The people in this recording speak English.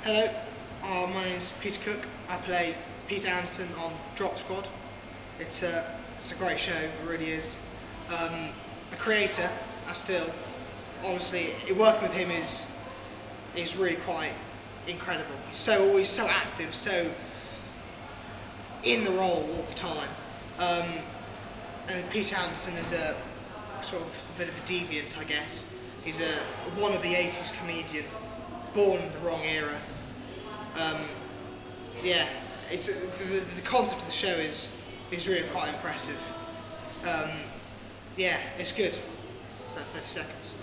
Hello, my name is Peter Cook. I play Peter Anderson on Drop Squad. It's a great show, it really is. A creator, honestly, working with him is really quite incredible. He's always so active, so in the role all the time. And Peter Anderson is a sort of a bit of a deviant, I guess. He's one of the 80s comedian, born in the wrong era. Yeah, it's the concept of the show is really quite impressive. Yeah, it's good. So 30 seconds.